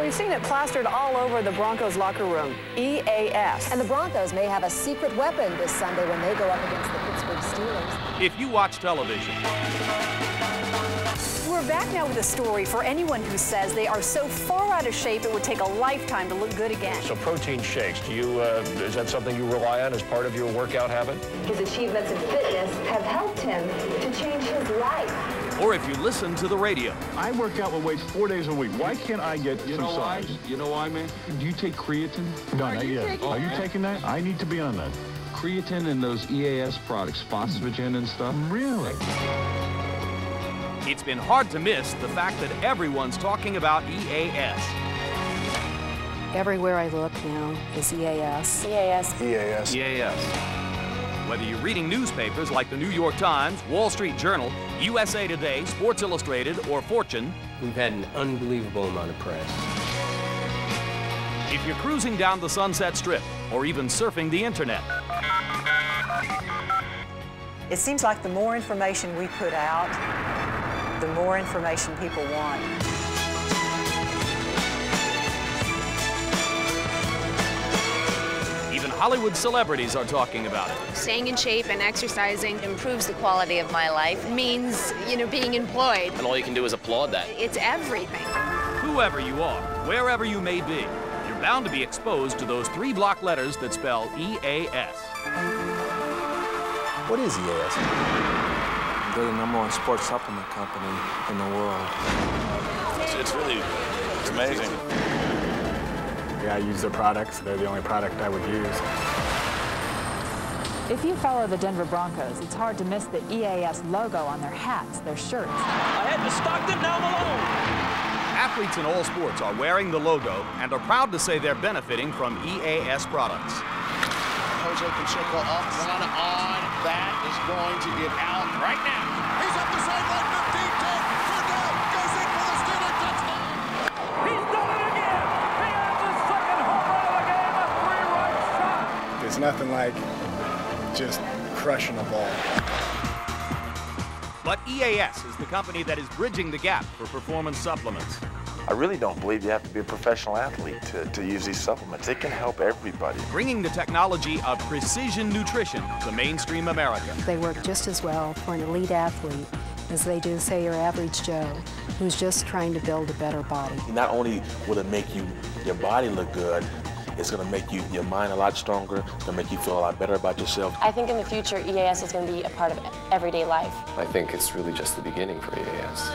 We've seen it plastered all over the Broncos locker room, EAS. And the Broncos may have a secret weapon this Sunday when they go up against the Pittsburgh Steelers. If you watch television. We're back now with a story for anyone who says they are so far out of shape it would take a lifetime to look good again. So protein shakes, do you, is that something you rely on as part of your workout habit? His achievements in fitness have helped him to change his life. Or if you listen to the radio. I work out with weights 4 days a week. Why can't I get some size? You know why, man? Do you take creatine? No, not yet. Are you taking that? I need to be on that. Creatine and those EAS products, phosphagen and stuff? Really? It's been hard to miss the fact that everyone's talking about EAS. Everywhere I look now is EAS. EAS. EAS. EAS. Whether you're reading newspapers like the New York Times, Wall Street Journal, USA Today, Sports Illustrated, or Fortune, we've had an unbelievable amount of press. If you're cruising down the Sunset Strip or even surfing the internet, it seems like the more information we put out, the more information people want. even Hollywood celebrities are talking about it. Staying in shape and exercising improves the quality of my life. Means, being employed. And all you can do is applaud that. It's everything. Whoever you are, wherever you may be, you're bound to be exposed to those 3 block letters that spell EAS. What is EAS? They're the #1 sports supplement company in the world. It's amazing. Yeah, I use their products. They're the only product I would use. If you follow the Denver Broncos, it's hard to miss the EAS logo on their hats, their shirts. Ahead to Stockton, now Malone. Athletes in all sports are wearing the logo and are proud to say they're benefiting from EAS products. Jose Canseco up, one on. That is going to get out right now. He's up the sideline, 15, 10, third down, goes in for the Steelers touchdown. He's done it again. He has his second home run of the game, a 3-run shot. There's nothing like just crushing a ball. But EAS is the company that is bridging the gap for performance supplements. I really don't believe you have to be a professional athlete to use these supplements. It can help everybody. Bringing the technology of precision nutrition to mainstream America. They work just as well for an elite athlete as they do, say, your average Joe, who's just trying to build a better body. Not only will it make your body look good, it's going to make your mind a lot stronger. It's going to make you feel a lot better about yourself. I think in the future, EAS is going to be a part of everyday life. I think it's really just the beginning for EAS.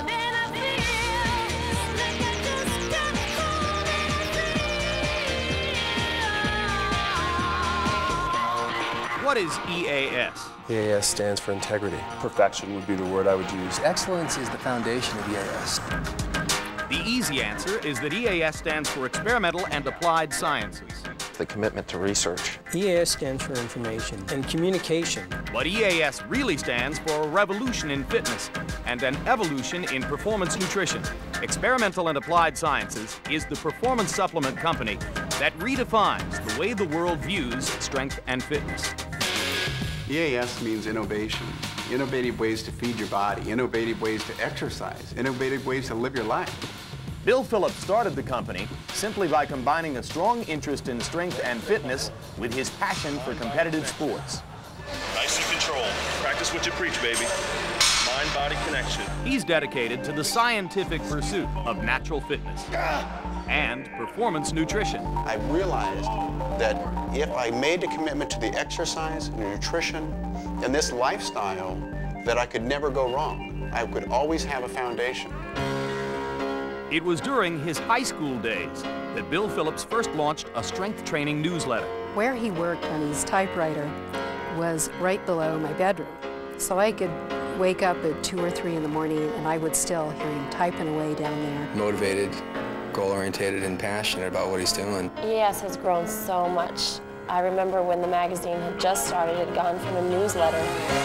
What is EAS? EAS stands for integrity. Perfection would be the word I would use. Excellence is the foundation of EAS. The easy answer is that EAS stands for Experimental and Applied Sciences. The commitment to research. EAS stands for information and communication. But EAS really stands for a revolution in fitness and an evolution in performance nutrition. Experimental and Applied Sciences is the performance supplement company that redefines the way the world views strength and fitness. EAS means innovation. Innovative ways to feed your body, innovative ways to exercise, innovative ways to live your life. Bill Phillips started the company simply by combining a strong interest in strength and fitness with his passion for competitive sports. Nice and controlled. Practice what you preach, baby. Mind-body connection. He's dedicated to the scientific pursuit of natural fitness and performance nutrition. I realized that if I made a commitment to the exercise and the nutrition and this lifestyle, that I could never go wrong. I could always have a foundation. It was during his high school days that Bill Phillips first launched a strength training newsletter. Where he worked on his typewriter was right below my bedroom. So I could wake up at 2 or 3 in the morning and I would still hear him typing away down there. Motivated, goal-oriented, and passionate about what he's doing. EAS has grown so much. I remember when the magazine had just started, it had gone from a newsletter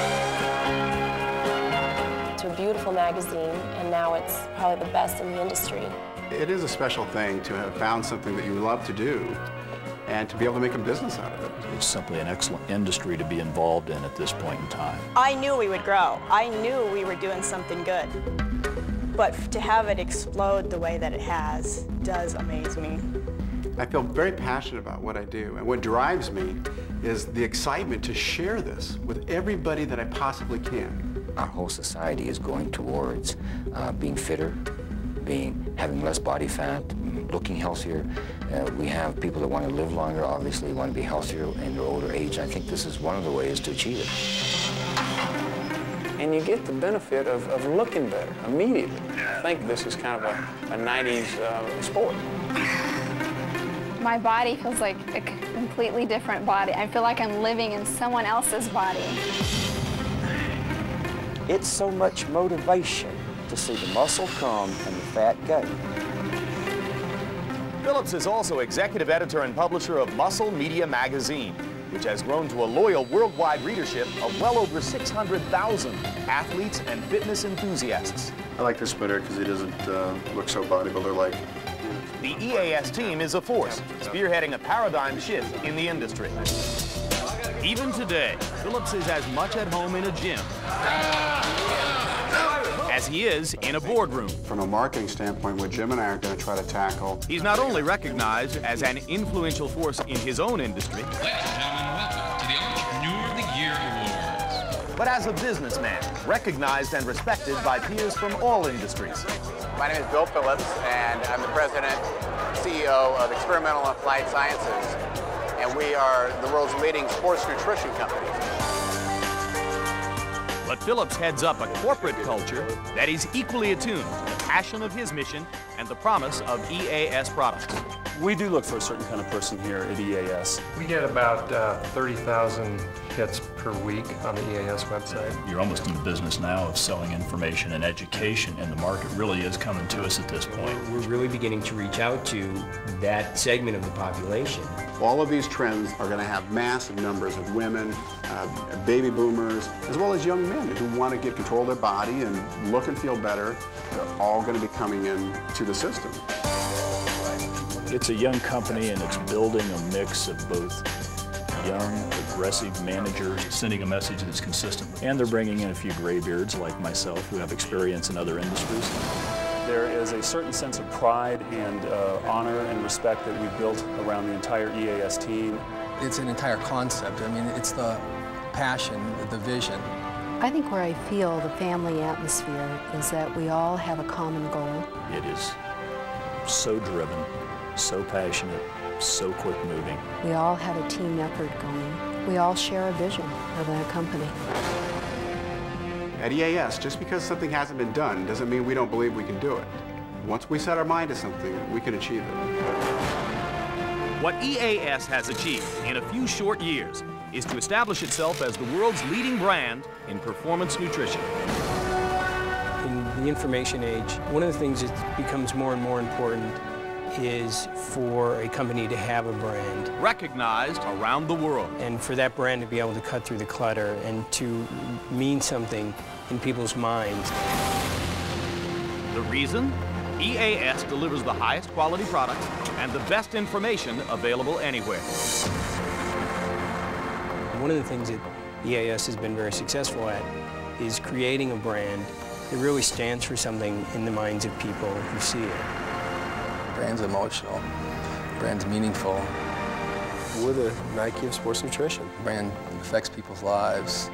to a beautiful magazine, and now it's probably the best in the industry. It is a special thing to have found something that you love to do and to be able to make a business out of it. It's simply an excellent industry to be involved in at this point in time. I knew we would grow. I knew we were doing something good. but to have it explode the way that it has does amaze me. I feel very passionate about what I do, and what drives me is the excitement to share this with everybody that I possibly can. Our whole society is going towards being fitter, having less body fat, looking healthier. We have people that want to live longer, obviously, want to be healthier in their older age. I think this is one of the ways to achieve it. And you get the benefit of looking better immediately. I think this is kind of a 90s sport. My body feels like a completely different body. I feel like I'm living in someone else's body. It's so much motivation to see the muscle come and the fat go. Phillips is also executive editor and publisher of Muscle Media Magazine, which has grown to a loyal worldwide readership of well over 600,000 athletes and fitness enthusiasts. I like this better because it doesn't look so bodybuilder-like. The EAS team is a force, spearheading a paradigm shift in the industry. Even today, Phillips is as much at home in a gym as he is in a boardroom. From a marketing standpoint, what Jim and I are going to try to tackle. He's not only recognized as an influential force in his own industry, Ladies and gentlemen, welcome to the Entrepreneur of the Year Awards. but as a businessman, recognized and respected by peers from all industries. My name is Bill Phillips, and I'm the president, CEO of Experimental and Applied Sciences, and we are the world's leading sports nutrition company. But Phillips heads up a corporate culture that is equally attuned to the passion of his mission and the promise of EAS products. We do look for a certain kind of person here at EAS. We get about 30,000 hits per week on the EAS website. You're almost in the business now of selling information and education, and the market really is coming to us at this point. We're really beginning to reach out to that segment of the population. All of these trends are going to have massive numbers of women, baby boomers, as well as young men who want to get control of their body and look and feel better. They're all going to be coming into the system. It's a young company, and it's building a mix of both young, aggressive managers, sending a message that's consistent. And they're bringing in a few graybeards like myself who have experience in other industries. There is a certain sense of pride and honor and respect that we've built around the entire EAS team. It's an entire concept. I mean, it's the passion, the vision. I think where I feel the family atmosphere is that we all have a common goal. It is so driven, so passionate, so quick moving. We all have a team effort going. We all share a vision of that company. At EAS, just because something hasn't been done doesn't mean we don't believe we can do it. Once we set our mind to something, we can achieve it. What EAS has achieved in a few short years is to establish itself as the world's leading brand in performance nutrition. In the information age, one of the things that becomes more and more important is for a company to have a brand. Recognized around the world. And for that brand to be able to cut through the clutter and to mean something in people's minds. The reason? EAS delivers the highest quality products and the best information available anywhere. One of the things that EAS has been very successful at is creating a brand that really stands for something in the minds of people who see it. Brand's emotional. Brand's meaningful. We're the Nike of sports nutrition. Brand affects people's lives.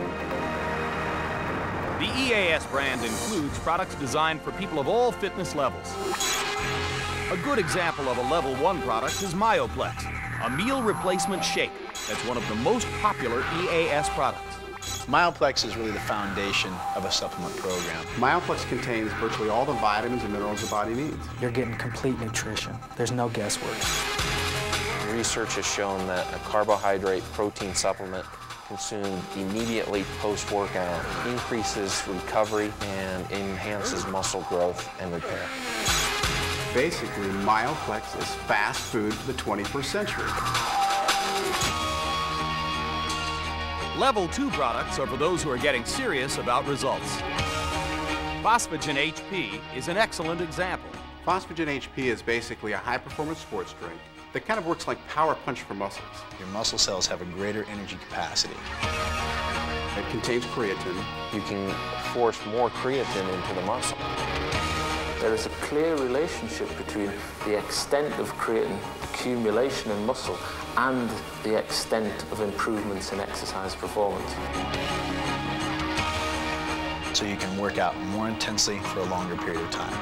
The EAS brand includes products designed for people of all fitness levels. A good example of a level 1 product is Myoplex, a meal replacement shake that's one of the most popular EAS products. Myoplex is really the foundation of a supplement program. Myoplex contains virtually all the vitamins and minerals the body needs. You're getting complete nutrition. There's no guesswork. Research has shown that a carbohydrate protein supplement consumed immediately post-workout increases recovery and enhances muscle growth and repair. Basically, Myoplex is fast food for the 21st century. Level 2 products are for those who are getting serious about results. Phosphagen HP is an excellent example. Phosphagen HP is basically a high-performance sports drink that kind of works like Power Punch for muscles. Your muscle cells have a greater energy capacity. It contains creatine. You can force more creatine into the muscle. There is a clear relationship between the extent of creatine accumulation in muscle and the extent of improvements in exercise performance. So you can work out more intensely for a longer period of time.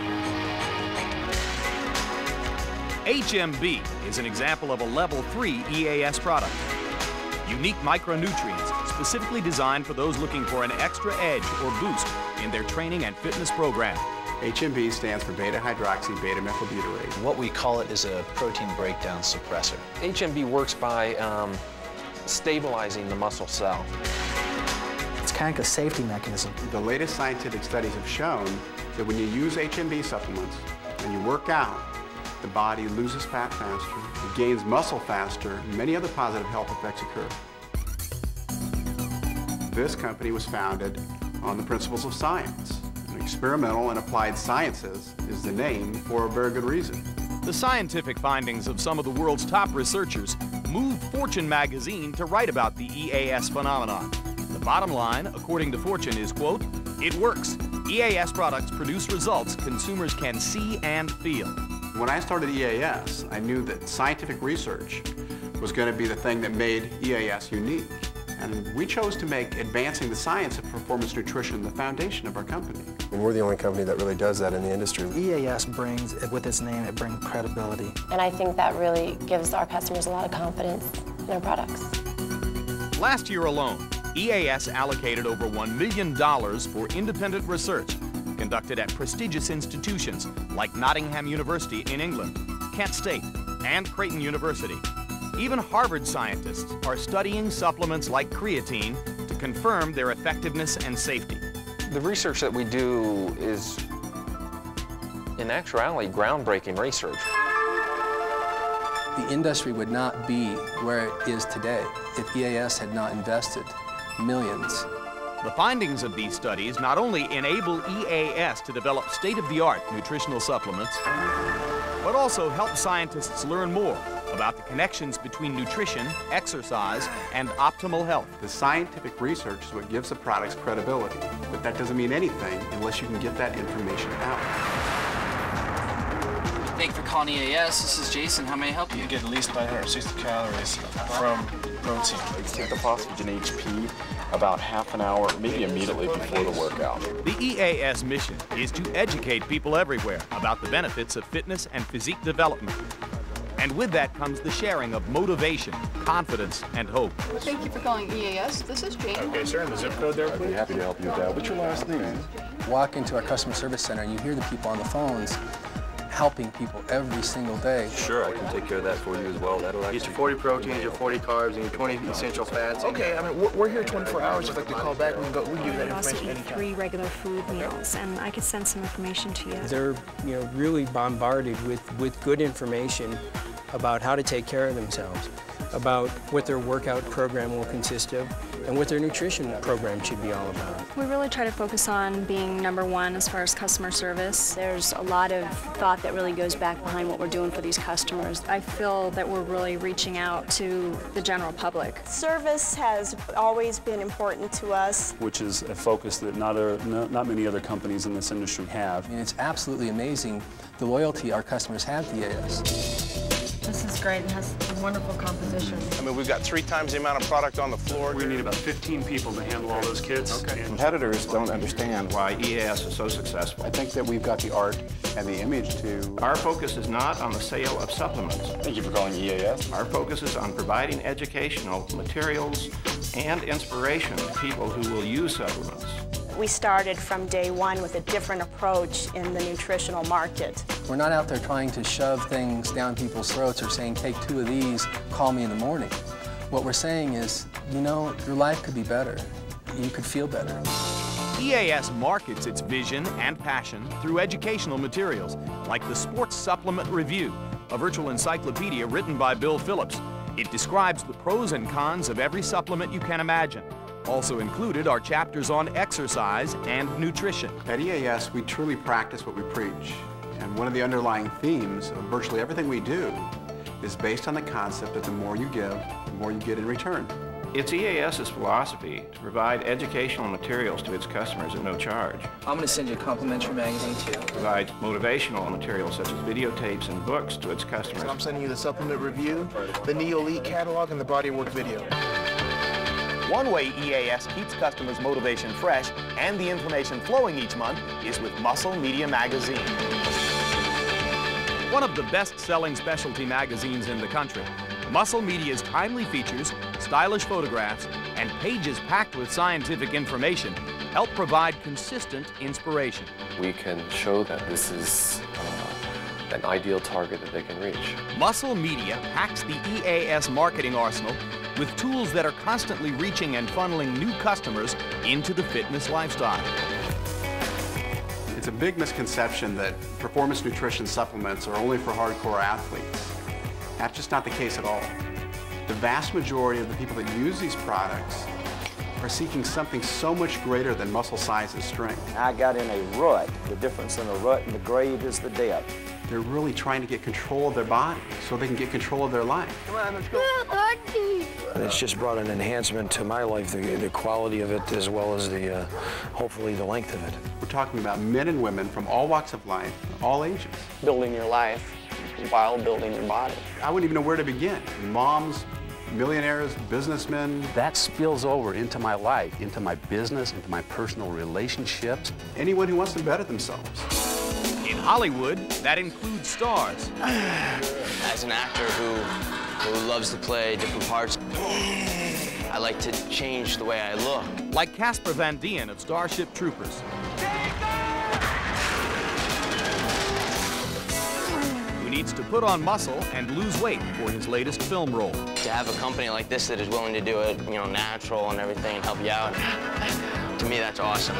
HMB is an example of a Level 3 EAS product. Unique micronutrients specifically designed for those looking for an extra edge or boost in their training and fitness program. HMB stands for beta-hydroxy beta-methylbutyrate. What we call it is a protein breakdown suppressor. HMB works by stabilizing the muscle cell. It's kind of a safety mechanism. The latest scientific studies have shown that when you use HMB supplements and you work out, the body loses fat faster, it gains muscle faster, and many other positive health effects occur. This company was founded on the principles of science. Experimental and Applied Sciences is the name for a very good reason. The scientific findings of some of the world's top researchers moved Fortune magazine to write about the EAS phenomenon. The bottom line, according to Fortune, is, quote, "It works. EAS products produce results consumers can see and feel." When I started EAS, I knew that scientific research was going to be the thing that made EAS unique. And we chose to make advancing the science of performance nutrition the foundation of our company. And we're the only company that really does that in the industry. EAS brings, with its name, it brings credibility. And I think that really gives our customers a lot of confidence in our products. Last year alone, EAS allocated over $1 million for independent research conducted at prestigious institutions like Nottingham University in England, Kent State, and Creighton University. Even Harvard scientists are studying supplements like creatine to confirm their effectiveness and safety. The research that we do is, in actuality, groundbreaking research. The industry would not be where it is today if EAS had not invested millions. The findings of these studies not only enable EAS to develop state-of-the-art nutritional supplements, but also help scientists learn more about the connections between nutrition, exercise, and optimal health. The scientific research is what gives the products credibility, but that doesn't mean anything unless you can get that information out. Thank you for calling EAS. This is Jason. How may I help you? You get at least 960 calories from protein. You take the Phosphagen HP about half an hour, maybe immediately before the workout. The EAS mission is to educate people everywhere about the benefits of fitness and physique development. And with that comes the sharing of motivation, confidence, and hope. Thank you for calling EAS. This is Jane. Okay, sir, and the zip code there, please. I'd be happy to help you with that. What's your last name? Walk into our customer service center and you hear the people on the phones helping people every single day. Sure, I can take care of that for you as well. That'll get your 40 proteins, your 40 carbs, and your 20 essential fats. Okay, I mean, we're here 24 hours. If you'd like to call back, we can give you that I also information eat anytime. 3 regular food meals, and I could send some information to you. They're, really bombarded with good information about how to take care of themselves, about what their workout program will consist of, and what their nutrition program should be all about. We really try to focus on being #1 as far as customer service. There's a lot of thought that really goes back behind what we're doing for these customers. I feel that we're really reaching out to the general public. Service has always been important to us. Which is a focus that not many other companies in this industry have. I mean, it's absolutely amazing the loyalty our customers have to EAS. This is great and has a wonderful composition. I mean, we've got 3 times the amount of product on the floor. We need about 15 people to handle all those kids. Okay. Competitors don't understand why EAS is so successful. I think that we've got the art and the image to... Our focus is not on the sale of supplements. Thank you for calling EAS. Our focus is on providing educational materials and inspiration to people who will use supplements. We started from day one with a different approach in the nutritional market. We're not out there trying to shove things down people's throats or saying, take 2 of these, call me in the morning. What we're saying is, your life could be better. You could feel better. EAS markets its vision and passion through educational materials like the Sports Supplement Review, a virtual encyclopedia written by Bill Phillips. It describes the pros and cons of every supplement you can imagine. Also included are chapters on exercise and nutrition. At EAS, we truly practice what we preach. And one of the underlying themes of virtually everything we do is based on the concept that the more you give, the more you get in return. It's EAS's philosophy to provide educational materials to its customers at no charge. I'm going to send you a complimentary magazine too. Provides motivational materials such as videotapes and books to its customers. So I'm sending you the supplement review, the Neo-Elite catalog, and the body of work video. One way EAS keeps customers' motivation fresh and the information flowing each month is with Muscle Media Magazine. One of the best-selling specialty magazines in the country, Muscle Media's timely features, stylish photographs, and pages packed with scientific information help provide consistent inspiration. We can show that this is an ideal target that they can reach. Muscle Media packs the EAS marketing arsenal with tools that are constantly reaching and funneling new customers into the fitness lifestyle. It's a big misconception that performance nutrition supplements are only for hardcore athletes. That's just not the case at all. The vast majority of the people that use these products are seeking something so much greater than muscle size and strength. I got in a rut. The difference in a rut and the grave is the depth. They're really trying to get control of their body so they can get control of their life. Come on, let's go. It's just brought an enhancement to my life, the quality of it as well as the, hopefully the length of it. We're talking about men and women from all walks of life, all ages. Building your life while building your body. I wouldn't even know where to begin. Moms, millionaires, businessmen. That spills over into my life, into my business, into my personal relationships. Anyone who wants to better themselves. In Hollywood, that includes stars. As an actor who loves to play different parts, I like to change the way I look. Like Casper Van Dien of Starship Troopers. Who needs to put on muscle and lose weight for his latest film role. To have a company like this that is willing to do it, you know, natural and everything and help you out, to me that's awesome.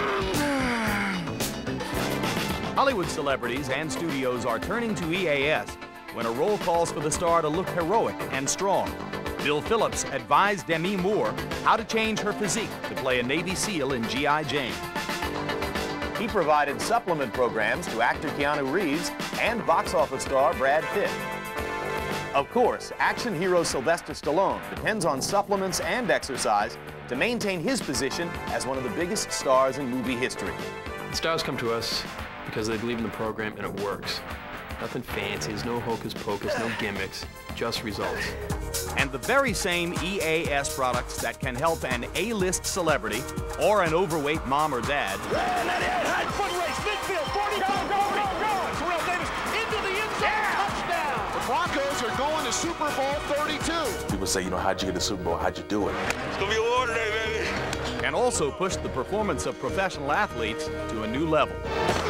Hollywood celebrities and studios are turning to EAS when a role calls for the star to look heroic and strong. Bill Phillips advised Demi Moore how to change her physique to play a Navy SEAL in G.I. Jane. He provided supplement programs to actor Keanu Reeves and box office star Brad Pitt. Of course, action hero Sylvester Stallone depends on supplements and exercise to maintain his position as one of the biggest stars in movie history. Stars come to us because they believe in the program and it works. Nothing fancy, there's no hocus pocus, no gimmicks, just results. And the very same EAS products that can help an A-list celebrity or an overweight mom or dad. Foot race, midfield, 40, go! Terrell Davis into the end zone, touchdown! The Broncos are going to Super Bowl 32. People say, you know, how'd you get to Super Bowl? How'd you do it? It's gonna be a war today, baby. And also push the performance of professional athletes to a new level.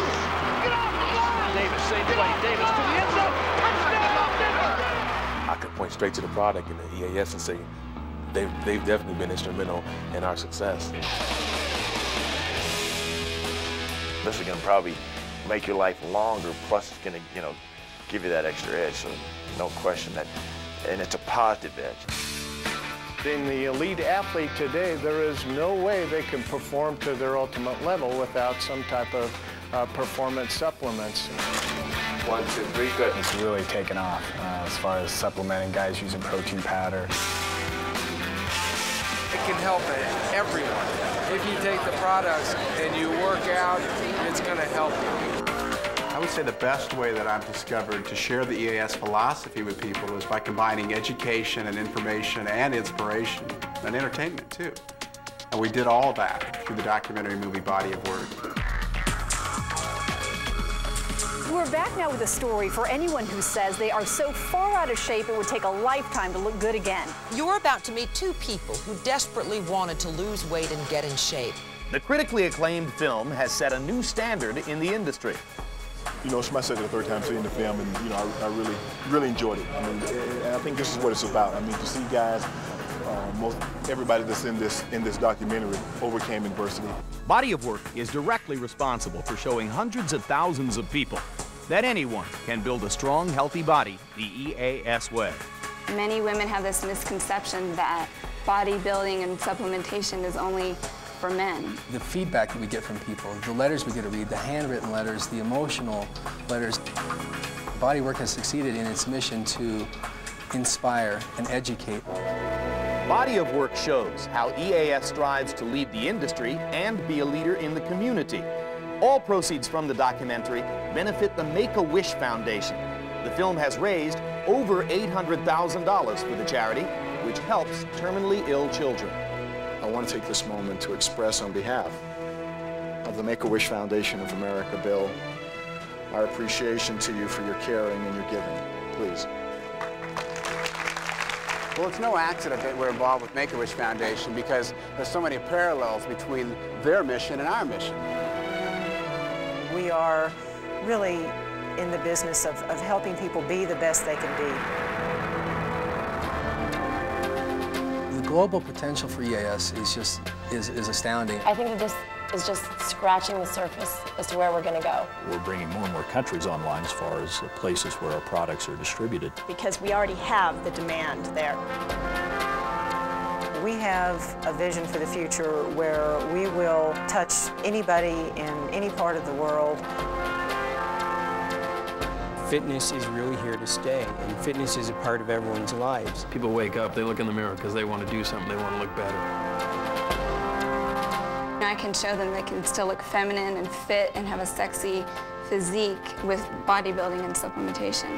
Davis, same play. Davis to the end zone. Touchdown, Denver! I could point straight to the product in the EAS and say they've definitely been instrumental in our success. This is going to probably make your life longer, plus it's going to, you know, give you that extra edge. So no question that, and it's a positive edge. In the elite athlete today, there is no way they can perform to their ultimate level without some type of performance supplements. 1, 2, 3, good. It's really taken off as far as supplementing guys using protein powder. It can help everyone. If you take the products and you work out, it's going to help you. I would say the best way that I've discovered to share the EAS philosophy with people is by combining education and information and inspiration and entertainment too. And we did all of that through the documentary movie Body of Work. We're back now with a story for anyone who says they are so far out of shape it would take a lifetime to look good again. You're about to meet two people who desperately wanted to lose weight and get in shape. The critically acclaimed film has set a new standard in the industry. You know, it's my second or third time seeing the film, and you know, I really enjoyed it. I mean, and I think this is what it's about. I mean, to see guys, everybody that's in this documentary overcame adversity. Body of Work is directly responsible for showing hundreds of thousands of people that anyone can build a strong, healthy body the EAS way. Many women have this misconception that bodybuilding and supplementation is only for men. The feedback that we get from people, the letters we get to read, the handwritten letters, the emotional letters. Body Work has succeeded in its mission to inspire and educate. body of work shows how EAS strives to lead the industry and be a leader in the community. All proceeds from the documentary benefit the Make-A-Wish Foundation. The film has raised over $800,000 for the charity, which helps terminally ill children. I want to take this moment to express on behalf of the Make-A-Wish Foundation of America, Bill, our appreciation to you for your caring and your giving. Please. Well, it's no accident that we're involved with Make-A-Wish Foundation because there's so many parallels between their mission and our mission. We are really in the business of helping people be the best they can be. The global potential for EAS is astounding. I think that this is just scratching the surface as to where we're going to go. We're bringing more and more countries online as far as places where our products are distributed. Because we already have the demand there. We have a vision for the future where we will touch anybody in any part of the world. Fitness is really here to stay, and fitness is a part of everyone's lives. People wake up, they look in the mirror because they want to do something, they want to look better. I can show them they can still look feminine and fit and have a sexy physique with bodybuilding and supplementation.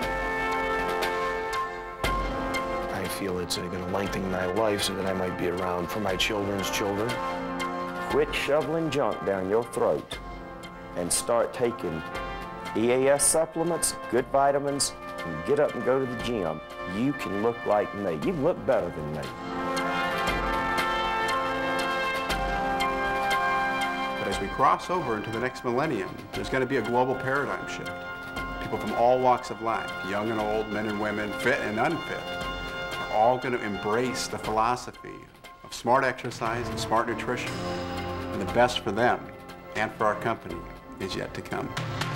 I feel it's going to lengthen my life so that I might be around for my children's children. Quit shoveling junk down your throat and start taking EAS supplements, good vitamins, and get up and go to the gym. You can look like me. You can look better than me. As we cross over into the next millennium, there's going to be a global paradigm shift. People from all walks of life, young and old, men and women, fit and unfit, are all going to embrace the philosophy of smart exercise and smart nutrition. And the best for them and for our company is yet to come.